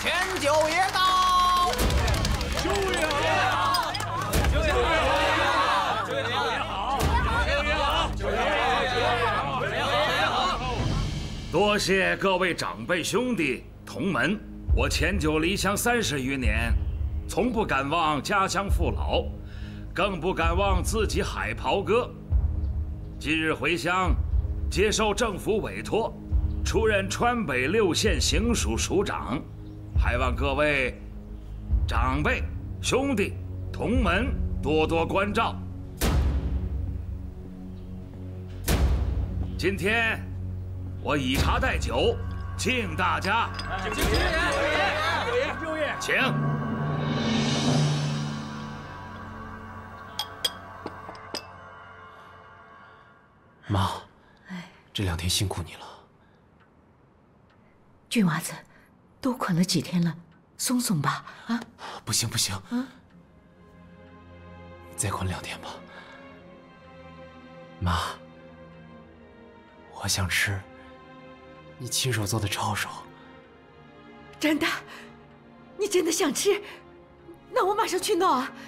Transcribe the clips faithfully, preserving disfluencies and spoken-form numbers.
前九爷到！ 九爷好！九爷好！九爷好！九爷好！九爷好！九爷好！九爷好！ 多谢各位长辈兄弟同门，我迁就离乡三十余年，从不敢忘家乡父老，更不敢忘自己海袍哥。今日回乡，接受政府委托，出任川北六县行署署长，还望各位长辈兄弟同门多多关照。今天我以茶代酒，敬大家。 敬九爷！九爷！九爷！ 请。 妈，这两天辛苦你了。 俊娃子，都捆了几天了，松松吧，啊！ 不行不行，啊，再捆两天吧。妈，我想吃你亲手做的抄手。 真的？你真的想吃？那我马上去弄啊！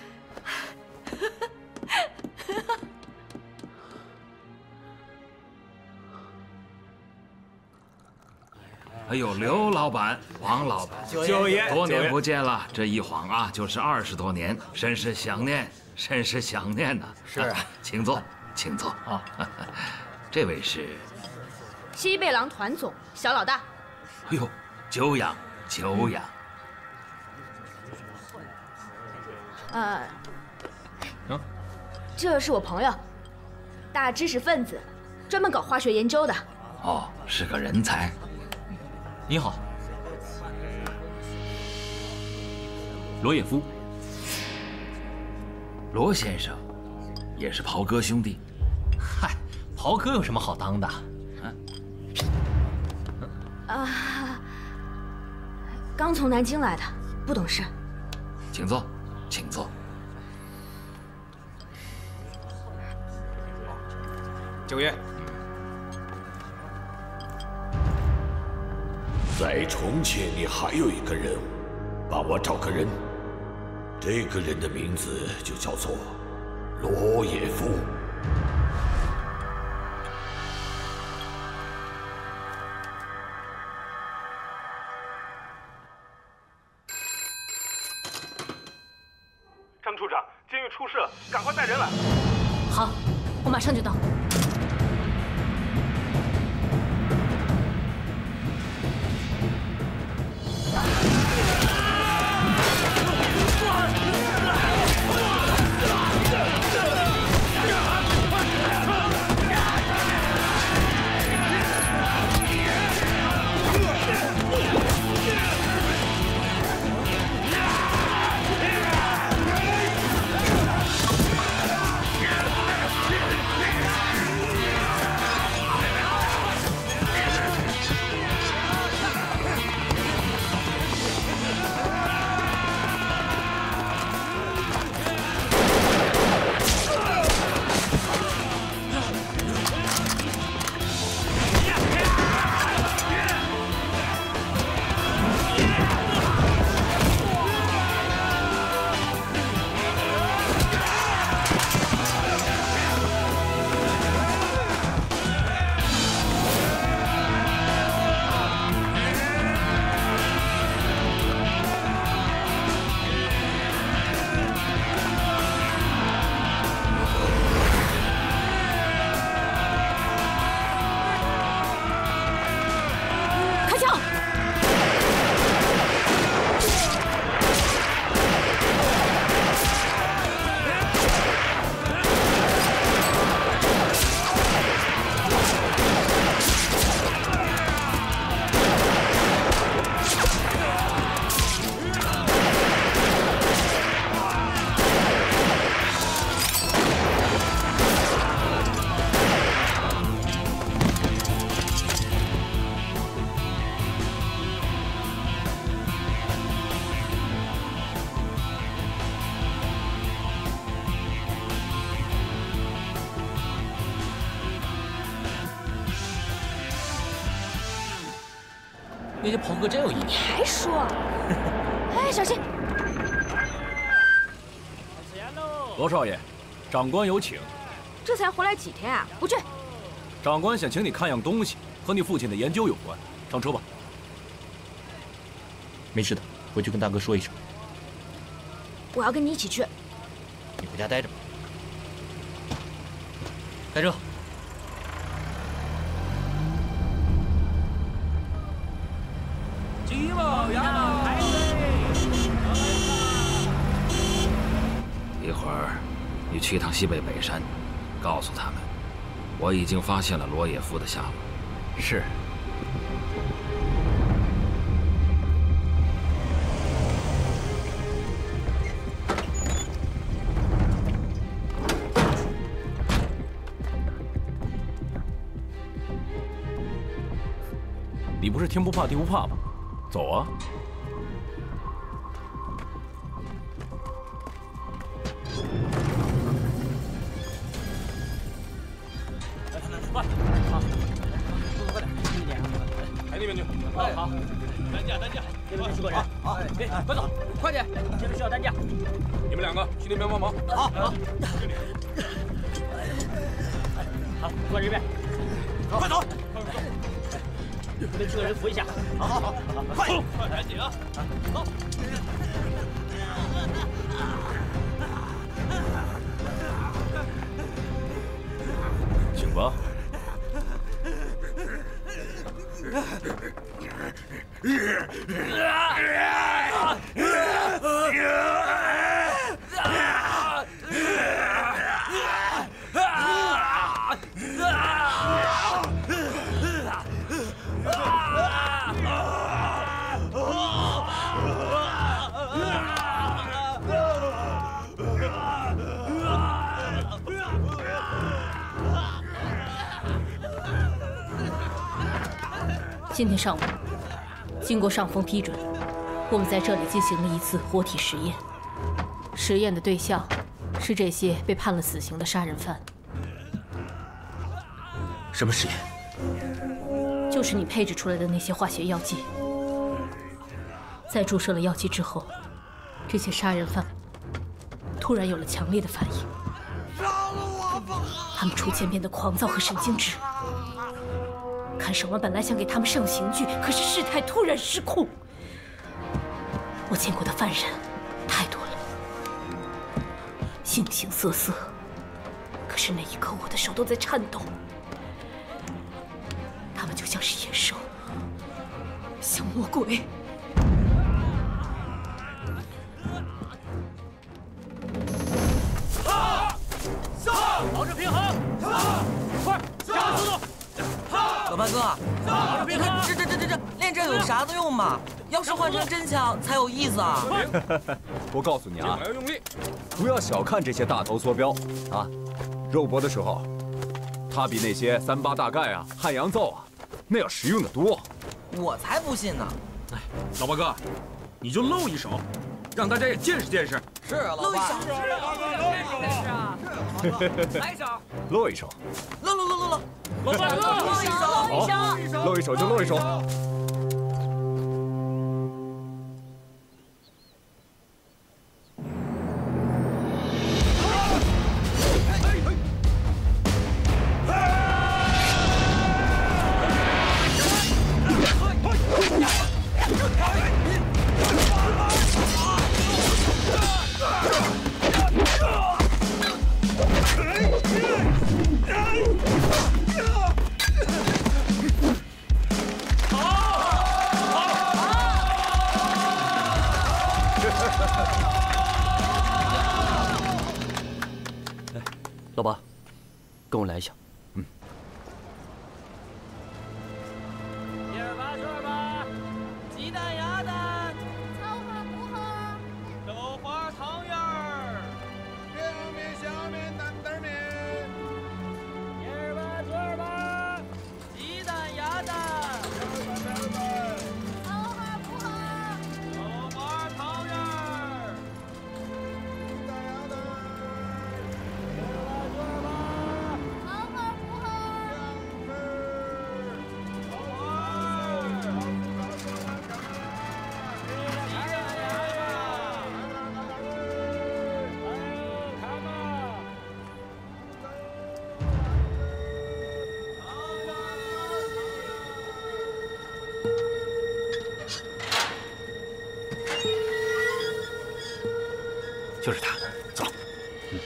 哎呦，刘老板、王老板， 九爷， 多年不见了，这一晃啊就是二十多年，甚是想念，甚是想念呐。 是啊， 请坐，请坐。啊，这位是西贝狼团总小老大。 哎呦，久仰久仰。 呃，嗯，这是我朋友，大知识分子，专门搞化学研究的。 哦，是个人才。 你好，罗也夫。 罗先生，也是袍哥兄弟。 嗨，袍哥有什么好当的？ 啊，刚从南京来的，不懂事。 请坐，请坐。 九爷。 在重庆，你还有一个任务，帮我找个人。这个人的名字就叫做罗也夫。 张处长，监狱出事了，赶快带人来。 好，我马上就到。 那些袍哥真有意思。 你还说？哎，小心！ 罗少爷，长官有请。 这才回来几天啊？不去。 长官想请你看样东西，和你父亲的研究有关。上车吧。没事的，回去跟大哥说一声。 我要跟你一起去。 你回家待着吧。开车。 鸡毛鸭毛排队。 一会儿，你去趟西北北山，告诉他们，我已经发现了罗也夫的下落。 是。你不是天不怕地不怕吗？走啊！ 快，好，速度快点，轻一点，排那边去。好，好，担架，担架，这边十个人。好，哎，快走，快点，这边需要担架。你们两个去那边帮忙。好，好。好，过这边。快走，快走。 这边这个人扶一下，好好好，快快赶紧啊！走。 请吧。 今天上午，经过上峰批准，我们在这里进行了一次活体实验。实验的对象是这些被判了死刑的杀人犯。 什么实验？ 就是你配置出来的那些化学药剂。在注射了药剂之后，这些杀人犯突然有了强烈的反应，他们出现变得狂躁和神经质。 看守们本来想给他们上刑具，可是事态突然失控。我见过的犯人太多了，形形色色。可是那一刻，我的手都在颤抖。他们就像是野兽，像魔鬼。 上！上！保持平衡！上！快，加速度！ 老八哥，你看这这这这这练这有啥子用嘛？要是换成真枪才有意思啊！ 我告诉你啊，不要小看这些大头梭镖啊，肉搏的时候，它比那些三八大盖啊、汉阳造啊，那要实用的多。 我才不信呢！ 哎，老八哥，你就露一手，让大家也见识见识。 是啊，老八。 是啊，来一手。 露一手。 露露露露露。 老八哥，露一手， 露一手，露一手就露一手。 老八，跟我来一下。嗯。 一二八，二八，鸡蛋鸭蛋， 草花不喝， 豆花汤圆儿， 凉面小面担担面。 一二八，二八，鸡蛋鸭蛋， 草花不喝， 豆花汤圆儿， 鸡蛋鸭蛋。 草花就是他，走。嗯。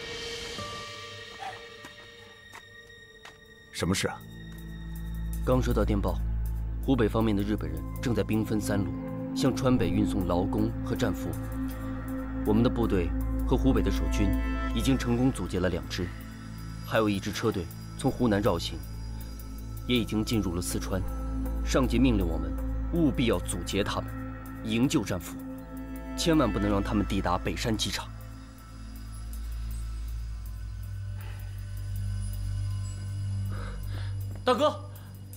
什么事啊？ 刚收到电报，湖北方面的日本人正在兵分三路，向川北运送劳工和战俘。我们的部队和湖北的守军已经成功阻截了两支，还有一支车队从湖南绕行，也已经进入了四川。上级命令我们务必要阻截他们，营救战俘，千万不能让他们抵达北山机场。 大哥，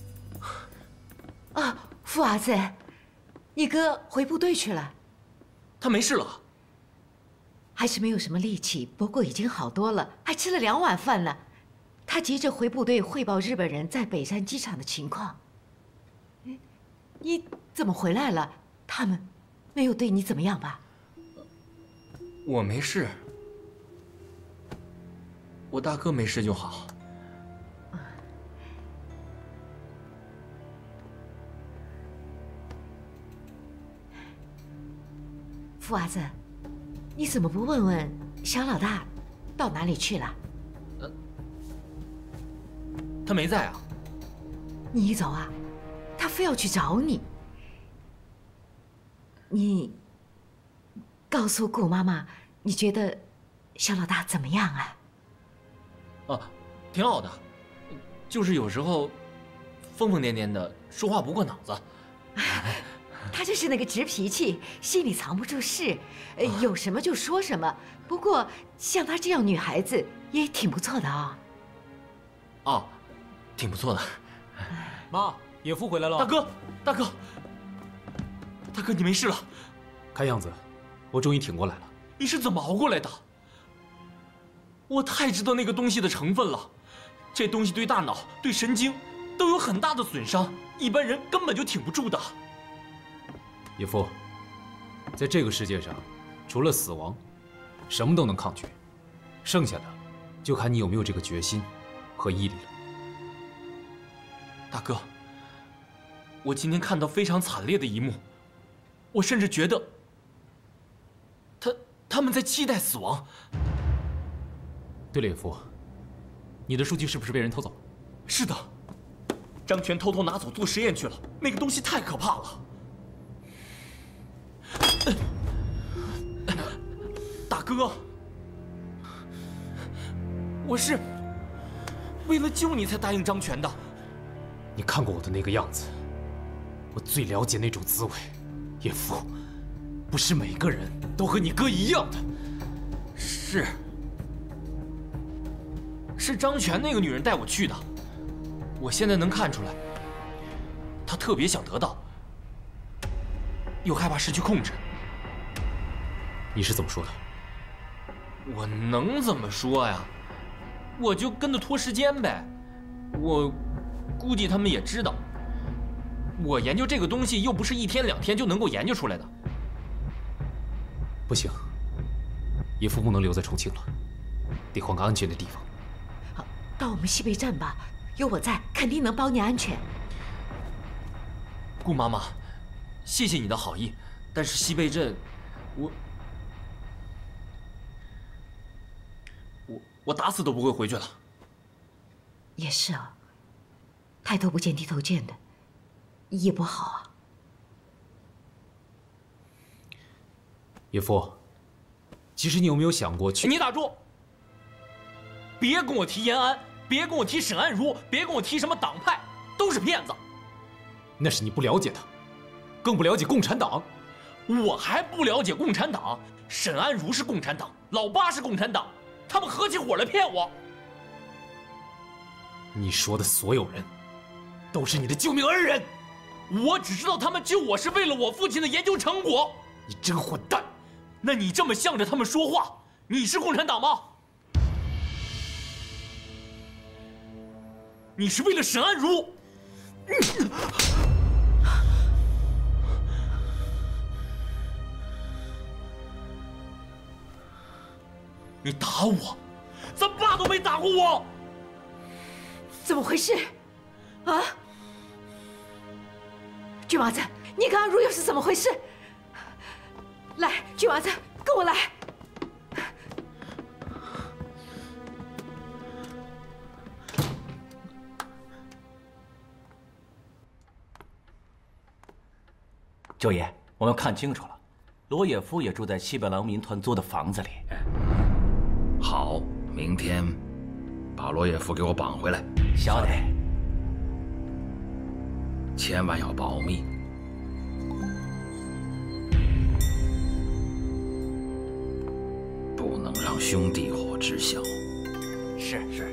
啊，富儿子，你哥回部队去了。 他没事了。 还是没有什么力气，不过已经好多了，还吃了两碗饭呢。他急着回部队汇报日本人在北山机场的情况。你怎么回来了？他们没有对你怎么样吧？ 我没事，我大哥没事就好。 富儿子，你怎么不问问小老大到哪里去了？ 呃，他没在啊。 你一走啊，他非要去找你。你告诉顾妈妈，你觉得小老大怎么样啊？ 啊，挺好的，就是有时候疯疯癫癫的，说话不过脑子。 他就是那个直脾气，心里藏不住事，呃，有什么就说什么。不过像她这样女孩子也挺不错的啊。 哦，挺不错的。 妈，野夫回来了。 大哥，大哥，大哥，你没事了？ 看样子，我终于挺过来了。 你是怎么熬过来的？我太知道那个东西的成分了，这东西对大脑、对神经都有很大的损伤，一般人根本就挺不住的。 野夫，在这个世界上，除了死亡，什么都能抗拒，剩下的就看你有没有这个决心和毅力了。 大哥，我今天看到非常惨烈的一幕，我甚至觉得他他们在期待死亡。 对了，野夫，你的数据是不是被人偷走？ 是的，张全偷偷拿走做实验去了，那个东西太可怕了。大哥，我是为了救你才答应张全的。 你看过我的那个样子，我最了解那种滋味。野夫，不是每个人都和你哥一样的。 是，是张全那个女人带我去的。我现在能看出来，她特别想得到，又害怕失去控制。 你是怎么说的？ 我能怎么说呀？我就跟着拖时间呗。我估计他们也知道，我研究这个东西又不是一天两天就能够研究出来的。 不行，野夫不能留在重庆了，得换个安全的地方。 好，到我们西北站吧，有我在，肯定能保你安全。 顾妈妈，谢谢你的好意，但是西北镇，我。我我打死都不会回去了。 也是啊，抬头不见低头见的，也不好啊。 野夫，其实你有没有想过去？ 你打住！别跟我提延安，别跟我提沈安如，别跟我提什么党派，都是骗子。 那是你不了解他，更不了解共产党。 我还不了解共产党。沈安如是共产党，老八是共产党。他们合起伙来骗我。 你说的所有人，都是你的救命恩人。 我只知道他们救我是为了我父亲的研究成果。 你真混蛋！ 那你这么向着他们说话，你是共产党吗？你是为了沈安如。你打我，咱爸都没打过我。 怎么回事？啊？俊娃子，你跟安如又是怎么回事？ 来，菊娃子，跟我来。 舅爷，我们看清楚了，罗也夫也住在西北狼民团租的房子里。 好，明天把罗也夫给我绑回来。 晓得。 千万要保密。不能让兄弟伙知晓。 是是。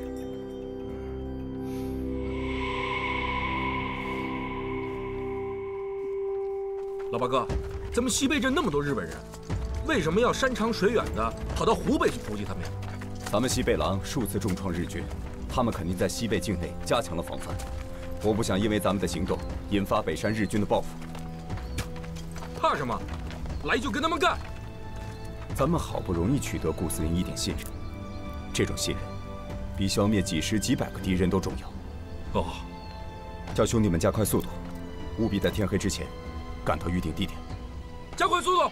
老八哥，咱们西北镇那么多日本人，为什么要山长水远的跑到湖北去伏击他们呀？ 咱们西北狼数次重创日军，他们肯定在西北境内加强了防范。我不想因为咱们的行动引发北山日军的报复。 怕什么？来就跟他们干！ 咱们好不容易取得顾司令一点信任，这种信任比消灭几十几百个敌人都重要。 哦， 叫兄弟们加快速度，务必在天黑之前赶到预定地点。 加快速度！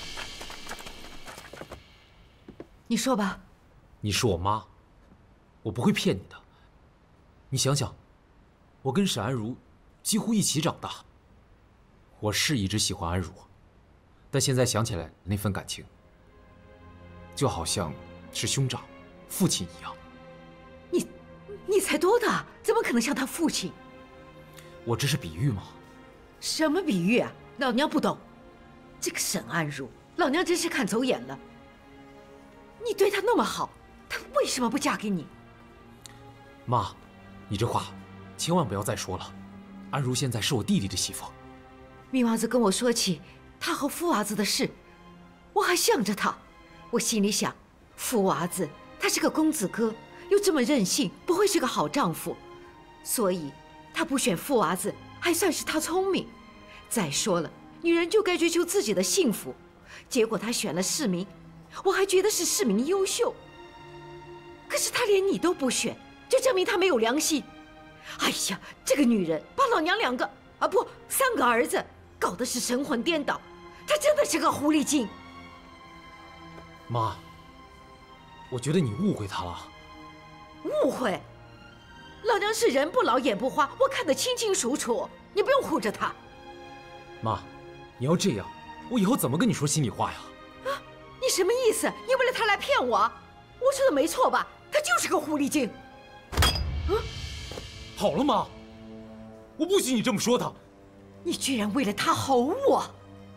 你说吧。 你是我妈，我不会骗你的。你想想，我跟沈安如几乎一起长大。我是一直喜欢安如，但现在想起来那份感情，就好像是兄长、父亲一样。 你，你才多大？怎么可能像他父亲？ 我这是比喻吗？ 什么比喻啊？老娘不懂。这个沈安如，老娘真是看走眼了。你对她那么好，她为什么不嫁给你？ 妈，你这话千万不要再说了。安如现在是我弟弟的媳妇。 米娃子跟我说起他和富娃子的事，我还向着他。我心里想，富娃子他是个公子哥，又这么任性，不会是个好丈夫，所以他不选富娃子，还算是他聪明。再说了，女人就该追求自己的幸福，结果他选了世民，我还觉得是世民优秀。可是他连你都不选，就证明他没有良心。哎呀，这个女人把老娘两个啊不三个儿子搞得是神魂颠倒，她真的是个狐狸精。 妈，我觉得你误会他了。 误会？老娘是人不老眼不花，我看得清清楚楚，你不用护着他。 妈，你要这样，我以后怎么跟你说心里话呀？ 啊，你什么意思？你为了他来骗我？我说的没错吧？他就是个狐狸精。 啊，好了妈，我不许你这么说他。 你居然为了他吼我！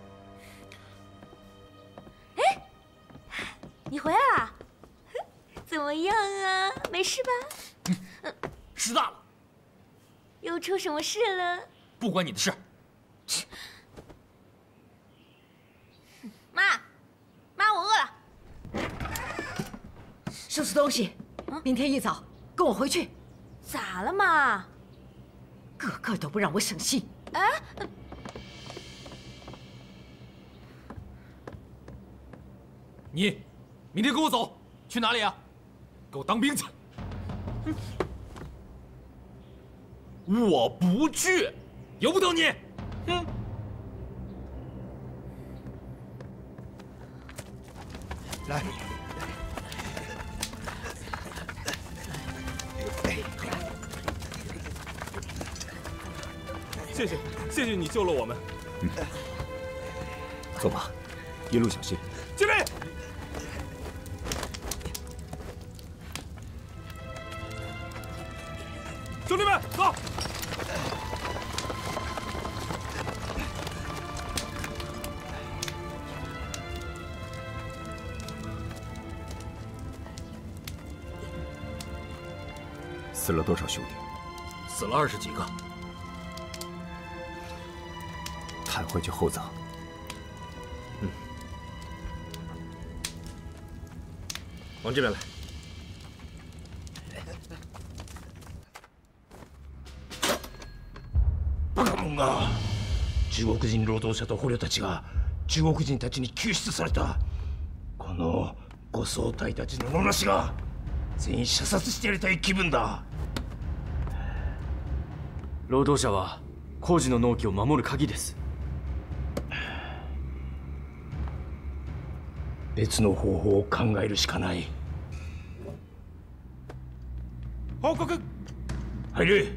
哎，你回来啦？怎么样啊？没事吧？ 嗯，事大了。 又出什么事了？ 不关你的事。 妈，妈，我饿了。 收拾东西，明天一早跟我回去。 咋了妈？ 个个都不让我省心。 哎， 你明天跟我走，去哪里啊？给我当兵去！我不去，由不得你。嗯。 来。谢谢，谢谢你救了我们。 嗯，走吧，一路小心。 敬礼！兄弟们，走！ 死了多少兄弟？ 死了二十几个。 抬回去厚葬。 嗯，往这边来。 バカ者が！中国人労働者と捕虜たちが中国人たちに救出された。この護送隊たちの野無しが全員射殺してやりたい気分だ。 労働者は工事の納期を守る鍵です。 別の方法を考えるしかない。 报告。 入れ。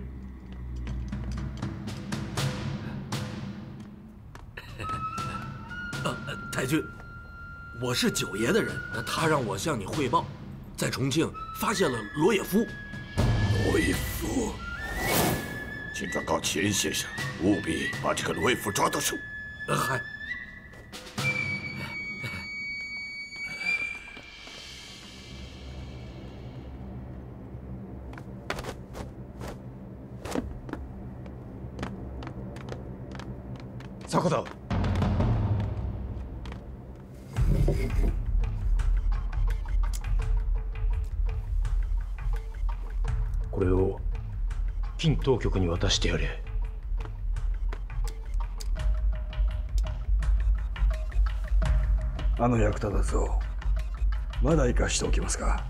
呃，太君，我是九爷的人，他让我向你汇报，在重庆发现了罗也夫。 罗也夫，请转告钱先生，务必把这个罗也夫抓到手。 呃，嗨。 そこだ。 これを金当局に渡してやれ。 あの役立たずをまだ生かしておきますか。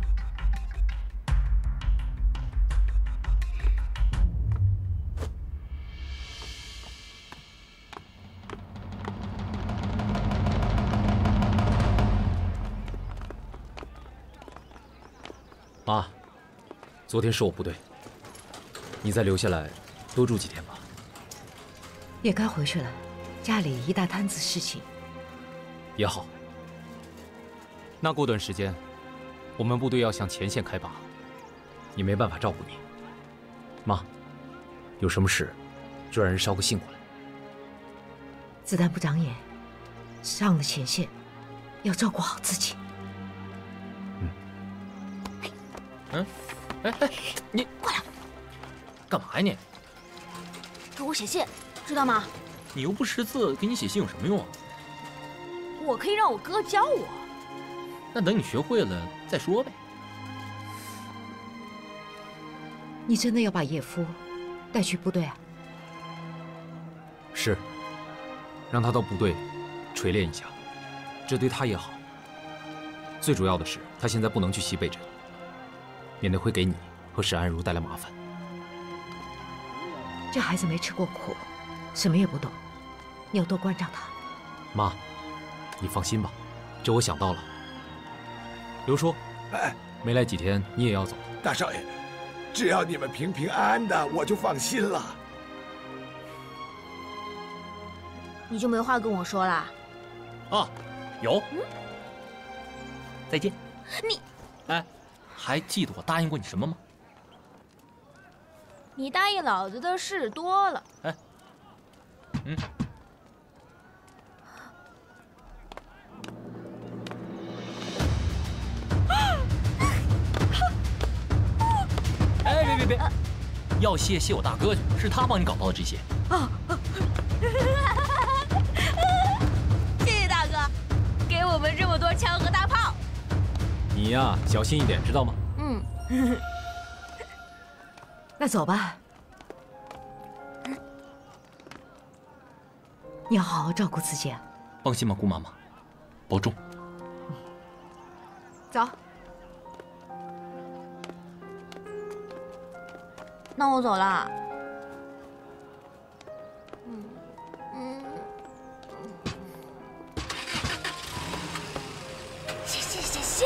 妈，昨天是我不对，你再留下来多住几天吧。 也该回去了，家里一大摊子事情。 也好。那过段时间，我们部队要向前线开拔，也没办法照顾你。妈，有什么事就让人捎个信过来。 子弹不长眼，上了前线，要照顾好自己。 嗯，哎哎，你过来， 干嘛呀你？ 给我写信，知道吗？ 你又不识字，给你写信有什么用啊？ 我可以让我哥教我。 那等你学会了再说呗。 你真的要把叶夫带去部队啊？ 是，让他到部队锤炼一下，这对他也好。最主要的是，他现在不能去西北镇。 免得会给你和沈安如带来麻烦。 这孩子没吃过苦，什么也不懂，你要多关照他。 妈，你放心吧，这我想到了。刘叔， 哎， 没来几天你也要走？ 大少爷，只要你们平平安安的，我就放心了。 你就没话跟我说啦？ 啊，有。 嗯。 再见。 你， 哎。 还记得我答应过你什么吗？ 你答应老子的事多了。 哎，嗯。哎，别别别！要谢谢我大哥去，是他帮你搞到的这些。 啊！谢谢大哥，给我们这么多枪和大炮。 你呀，小心一点，知道吗？ 嗯。 那走吧。你要好好照顾自己啊。 放心吧，姑妈妈，保重。 走。 那我走了。嗯嗯。谢谢谢谢。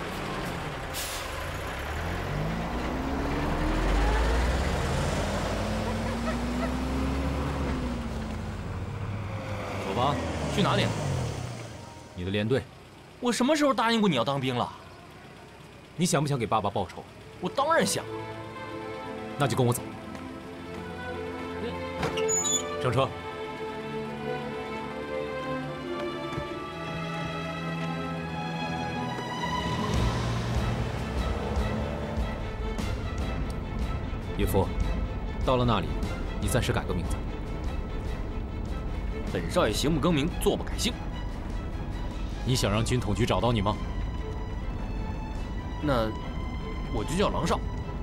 走吧，去哪里？你的连队。我什么时候答应过你要当兵了？你想不想给爸爸报仇？我当然想。那就跟我走。上车。叶夫，到了那里，你暂时改个名字。 本少爷行不更名，坐不改姓。你想让军统局找到你吗？那我就叫狼少。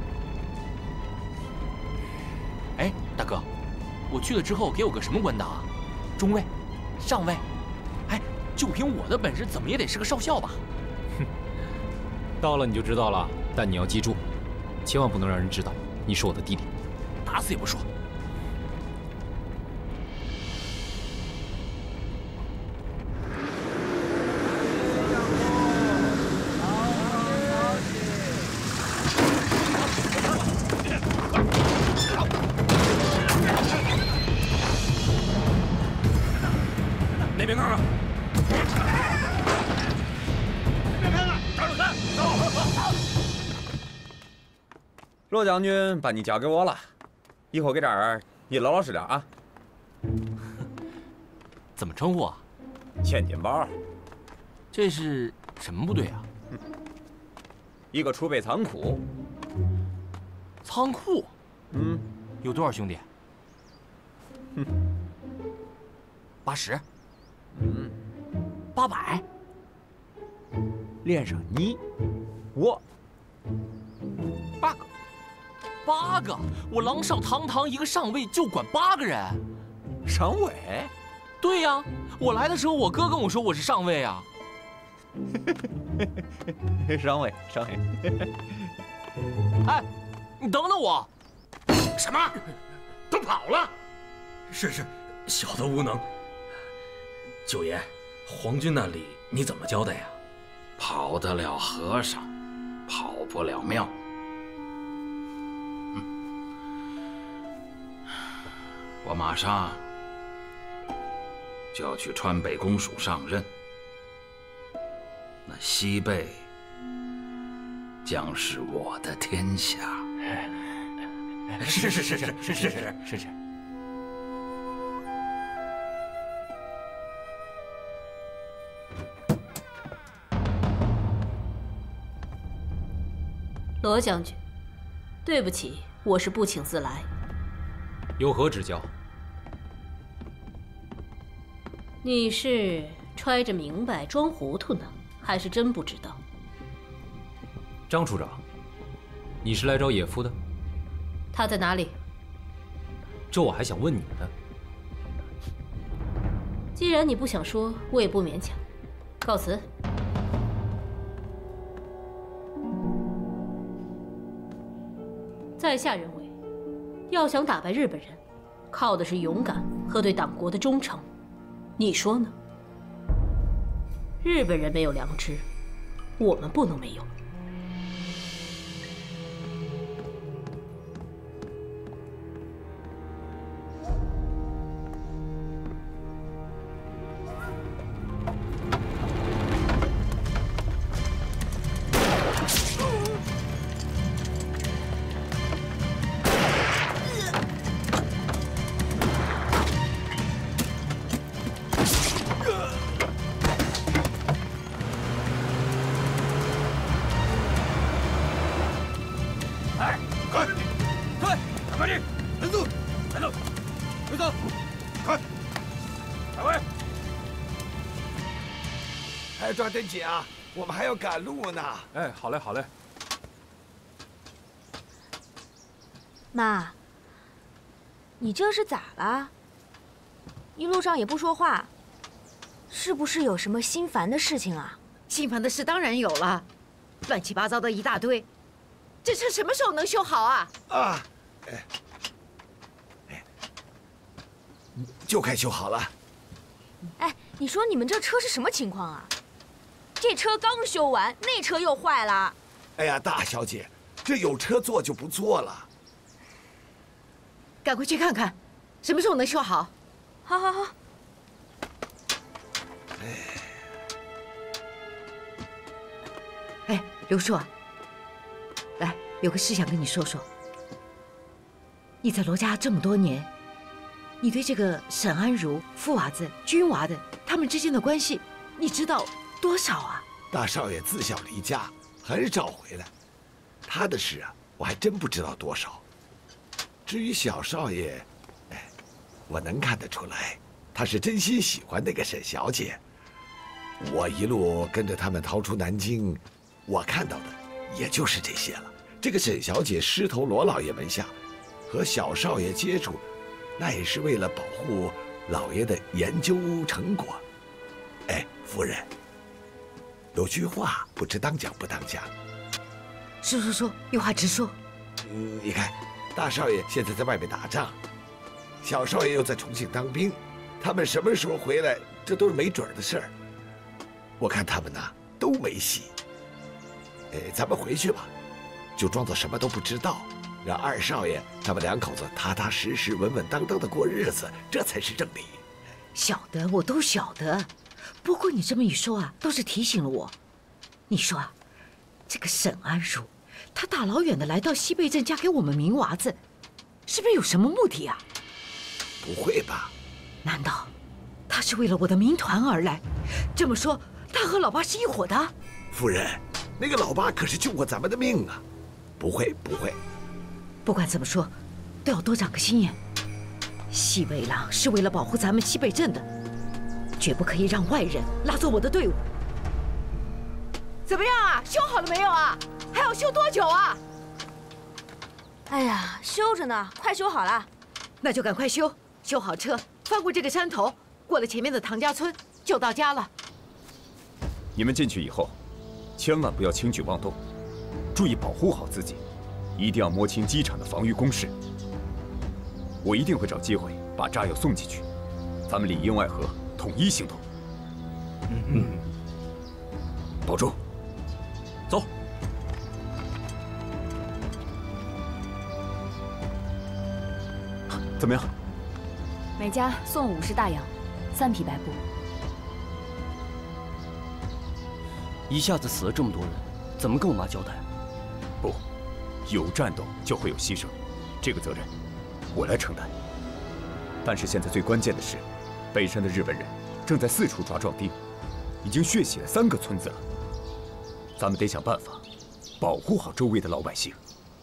哎，大哥，我去了之后给我个什么官当啊？中尉、上尉？哎，就凭我的本事，怎么也得是个少校吧？哼，到了你就知道了。但你要记住，千万不能让人知道你是我的弟弟，打死也不说。 啊！ 别偏了，抓住他！走！ 骆将军把你交给我了，以后搁这儿你老老实点啊。 怎么称呼啊？ 千金宝。 这是什么部队啊？ 一个储备仓库。 仓库？ 嗯， 有多少兄弟？ 哼， 八十。 嗯， 八百。 连上你，我， 八个。八个！我狼少堂堂一个上尉就管八个人。 上尉？ 对呀，我来的时候我哥跟我说我是上尉啊。 上尉，上尉。 哎，你等等我！ 什么？都跑了？是是，小的无能。九爷，皇军那里你怎么交代呀？ 跑得了和尚，跑不了庙。嗯，我马上就要去川北公署上任。那西北将是我的天下。 是是是是是是是是是。 罗将军，对不起，我是不请自来。 有何指教？ 你是揣着明白装糊涂呢？还是真不知道？ 张处长，你是来找野夫的？ 他在哪里？ 这我还想问你呢。 既然你不想说，我也不勉强。告辞。在下认为，要想打败日本人，靠的是勇敢和对党国的忠诚。你说呢？日本人没有良知，我们不能没有。 抓点紧啊！我们还要赶路呢。 哎，好嘞，好嘞。 妈，你这是咋了？一路上也不说话，是不是有什么心烦的事情啊？ 心烦的事当然有了，乱七八糟的一大堆，这车什么时候能修好啊？ 啊，哎，哎，就快修好了。 哎，你说你们这车是什么情况啊？这车刚修完，那车又坏了。 哎呀，大小姐，这有车坐就不错了。 赶快去看看，什么时候能修好？ 好，好，好。 哎， 哎，刘硕，来，有个事想跟你说说。你在罗家这么多年，你对这个沈安如、富娃子、军娃子他们之间的关系，你知道多少啊？ 大少爷自小离家，很少回来，他的事啊，我还真不知道多少。至于小少爷，哎，我能看得出来，他是真心喜欢那个沈小姐。我一路跟着他们逃出南京，我看到的也就是这些了。这个沈小姐师头罗老爷门下，和小少爷接触，那也是为了保护老爷的研究成果。哎，夫人。有句话不知当讲不当讲。 说说说，有话直说。 嗯，你看，大少爷现在在外面打仗，小少爷又在重庆当兵，他们什么时候回来，这都是没准的事儿。我看他们呐都没戏。哎，咱们回去吧，就装作什么都不知道，让二少爷他们两口子踏踏实实、稳稳当当的过日子，这才是正理。 晓得，我都晓得。 不过你这么一说啊，倒是提醒了我。你说啊，这个沈安如，他大老远的来到西贝镇嫁给我们明娃子，是不是有什么目的啊？ 不会吧？ 难道他是为了我的民团而来？这么说，他和老八是一伙的？ 夫人，那个老八可是救过咱们的命啊！不会，不会。 不管怎么说，都要多长个心眼。西北狼是为了保护咱们西北镇的，绝不可以让外人拉走我的队伍。怎么样啊？修好了没有啊？还要修多久啊？ 哎呀，修着呢，快修好了。 那就赶快修，修好车，翻过这个山头，过了前面的唐家村，就到家了。 你们进去以后，千万不要轻举妄动，注意保护好自己，一定要摸清机场的防御工事。我一定会找机会把炸药送进去，咱们里应外合，统一行动。嗯，保重。 走。 怎么样？ 每家送五十大洋，三匹白布。 一下子死了这么多人，怎么跟我妈交代？ 不，有战斗就会有牺牲，这个责任我来承担。但是现在最关键的是，北山的日本人正在四处抓壮丁，已经血洗了三个村子了。咱们得想办法保护好周围的老百姓。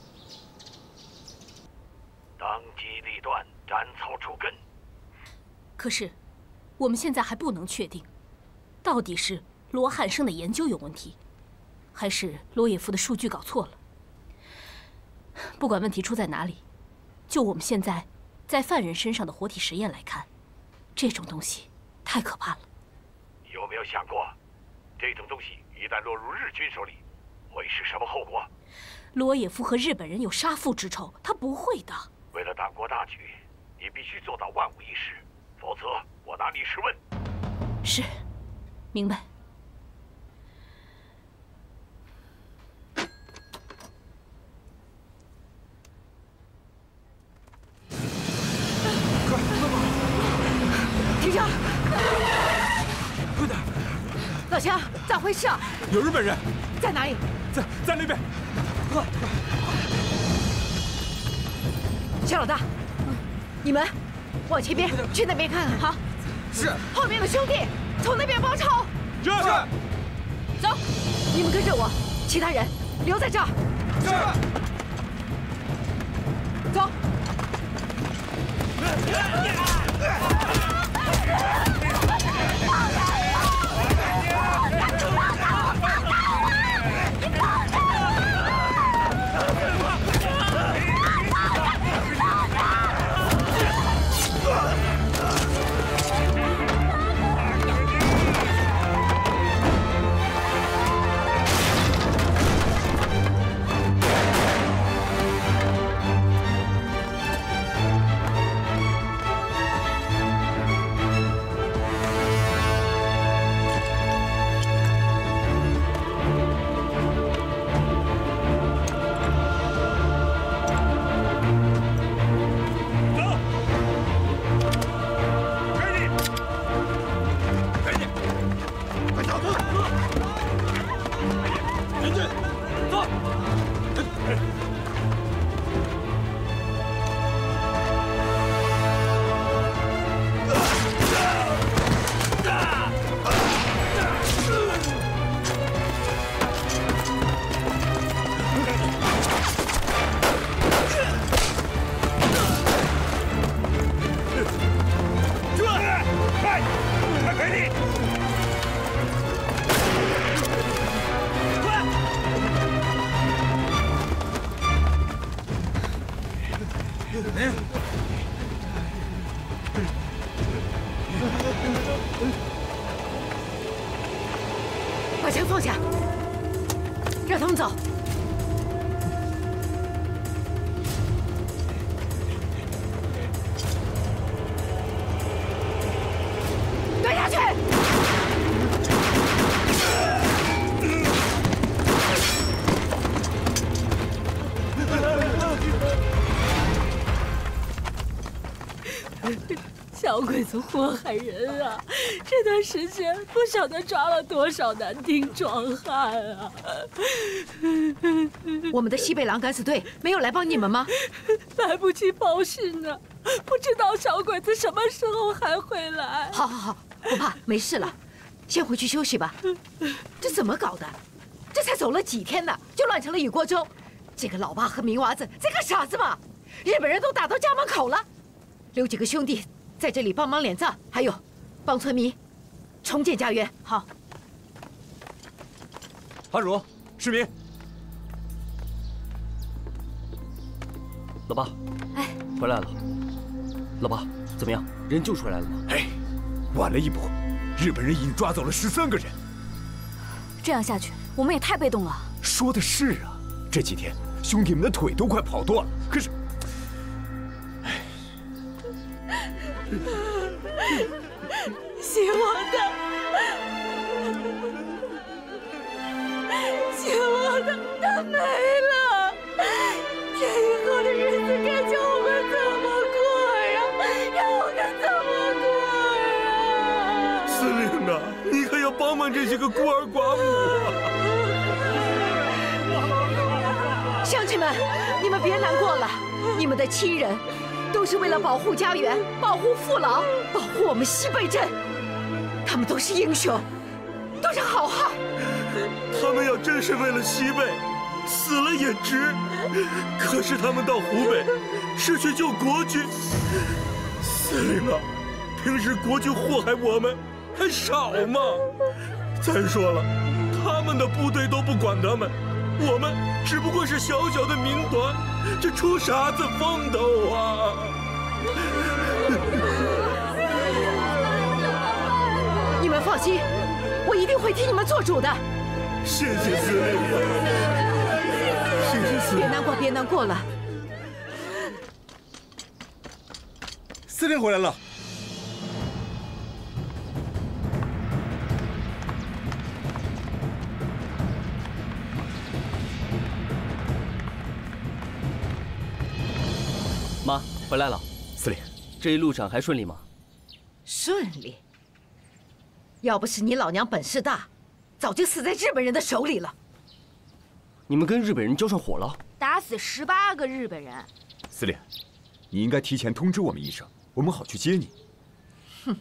当机立断，斩草除根。 可是，我们现在还不能确定，到底是罗汉生的研究有问题，还是罗也夫的数据搞错了。不管问题出在哪里，就我们现在在犯人身上的活体实验来看，这种东西太可怕了。 有没有想过，这种东西一旦落入日军手里，会是什么后果？ 罗也夫和日本人有杀父之仇，他不会的。 为了党国大局，你必须做到万无一失，否则我拿你试问。 是，明白。 停车！ 快点！ 老乡，咋回事啊？ 有日本人在哪里？ 在在那边。快！ 小老大，你们往前边去那边看看。好。 是。 后面的兄弟从那边包抄。 是。 走，你们跟着我，其他人留在这儿。 是。 走。把枪放下，让他们走。蹲下去！ 小鬼鬼子祸害人啊！这段时间不晓得抓了多少男丁壮汉啊！ 我们的西北狼敢死队没有来帮你们吗？ 来不及报信呢，不知道小鬼子什么时候还会来。 好好好，不怕，没事了，先回去休息吧。这怎么搞的？这才走了几天呢，就乱成了一锅粥。这个老八和明娃子在干傻子吗？日本人都打到家门口了，留几个兄弟在这里帮忙敛藏，还有帮村民重建家园。好。 安如，市民。 老八，哎，回来了。老八，怎么样？人救出来了吗？ 哎，晚了一步，日本人已经抓走了十三个人。 这样下去，我们也太被动了。 说的是啊，这几天兄弟们的腿都快跑断了，可是，哎， 姓王的，姓王的，他没了。这以后的日子该叫我们怎么过呀？让我们怎么过呀？ 司令啊，你可要帮帮这些个孤儿寡母啊！乡亲们，你们别难过了，你们的亲人都是为了保护家园、保护父老、保护我们西北镇，他们都是英雄，都是好汉。 他们要真是为了西北，死了也值。可是他们到湖北是去救国军，司令啊，平时国军祸害我们还少吗？再说了，他们的部队都不管他们，我们只不过是小小的民团，这出啥子风头啊？ 你们放心，我一定会替你们做主的。 谢谢司令，谢谢司令。 别难过，别难过了。 司令回来了。 妈，回来了。 司令， 这一路上还顺利吗？ 顺利。要不是你老娘本事大，早就死在日本人的手里了。 你们跟日本人交上火了？ 打死十八个日本人。 司令，你应该提前通知我们一声，我们好去接你。 哼，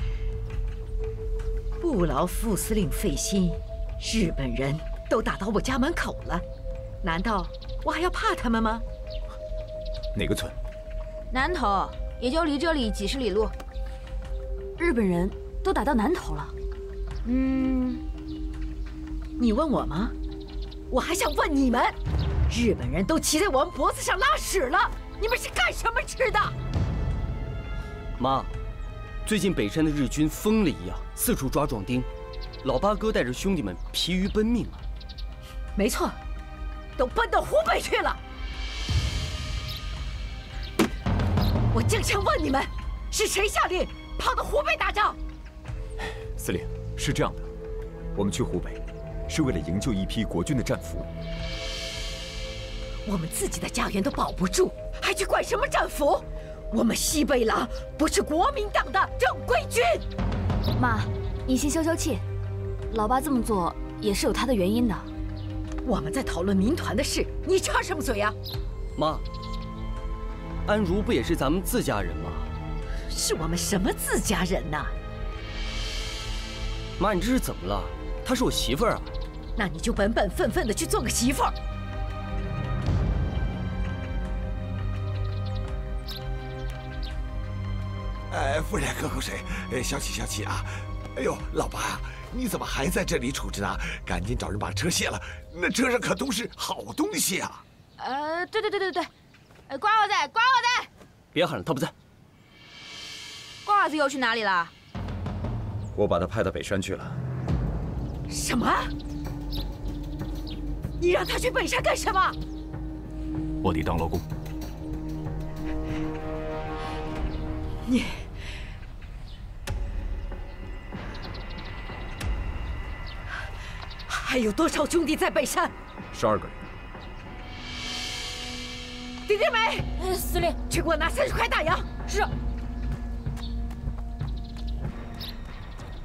不劳副司令费心，日本人都打到我家门口了，难道我还要怕他们吗？ 哪个村？ 南头，也就离这里几十里路。 日本人都打到南头了。 嗯，你问我吗？我还想问你们，日本人都骑在我们脖子上拉屎了，你们是干什么吃的？ 妈，最近北山的日军疯了一样，四处抓壮丁，老八哥带着兄弟们疲于奔命啊。 没错，都奔到湖北去了。我正想问你们，是谁下令跑到湖北打仗？ 司令，是这样的，我们去湖北是为了营救一批国军的战俘。 我们自己的家园都保不住，还去管什么战俘？我们西北狼不是国民党的正规军。 妈，你先消消气，老八这么做也是有他的原因的。 我们在讨论民团的事，你插什么嘴啊？ 妈，安如不也是咱们自家人吗？ 是我们什么自家人呐？ 妈，你这是怎么了？她是我媳妇儿啊。 那你就本本分分的去做个媳妇儿。 哎，夫人，喝口水，哎，消气消气啊！哎呦，老八，你怎么还在这里杵着呢？赶紧找人把车卸了，那车上可都是好东西啊！ 呃，对对对对对，呃，瓜娃子，瓜娃子， 别喊了，他不在。 瓜娃子又去哪里了？ 我把他派到北山去了。 什么？你让他去北山干什么？ 我得当劳工。 你还有多少兄弟在北山？ 十二个人。 丁丁梅， 司令， 去给我拿三十块大洋。 是。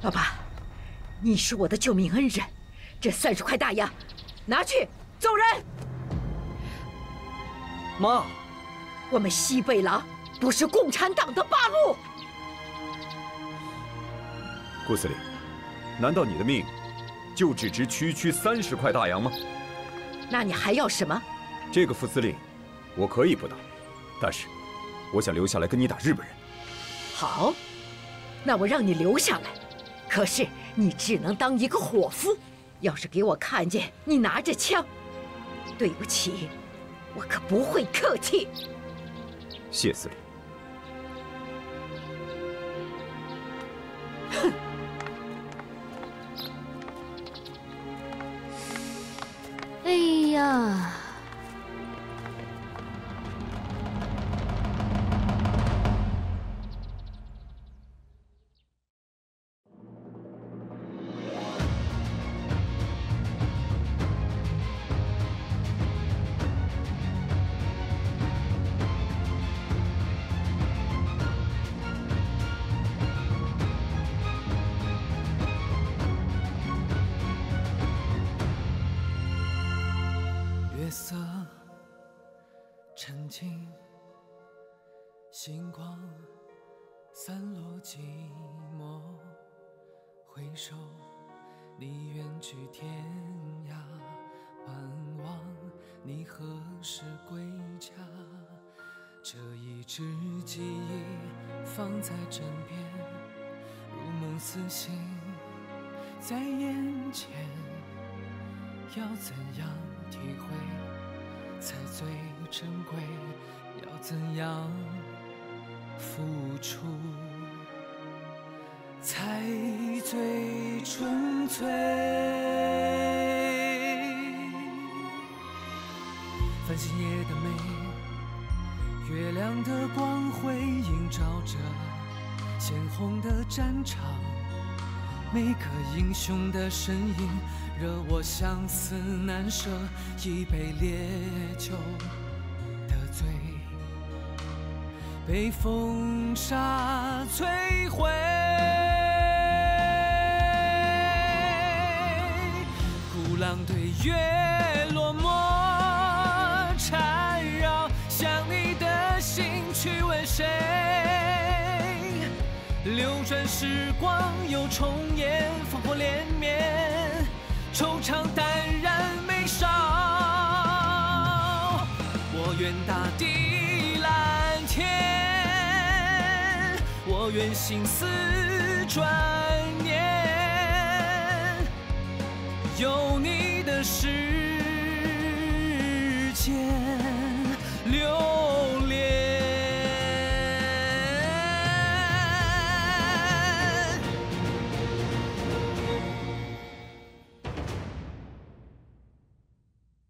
老爸，你是我的救命恩人，这三十块大洋，拿去，走人。 妈， 我们西北狼不是共产党的八路。 顾司令，难道你的命就只值区区三十块大洋吗？ 那你还要什么？ 这个副司令，我可以不打，但是我想留下来跟你打日本人。 好，那我让你留下来，可是你只能当一个伙夫。要是给我看见你拿着枪，对不起，我可不会客气。 谢司令。 哼。 哎呀！ 色沉静，星光散落寂寞。回首，你远去天涯，盼望你何时归家。这一支记忆放在枕边，如梦似醒，在眼前，要怎样体会才最珍贵？要怎样付出才最纯粹？繁星夜的美，月亮的光辉映照着鲜红的战场，每个英雄的身影惹我相思难舍，一杯烈酒的醉，被风沙摧毁。孤狼对月落寞缠绕，想你的心去问谁？流转时光又重演，烽火连绵，惆怅淡然眉梢。我愿大地蓝天，我愿心思转念，有你的世界。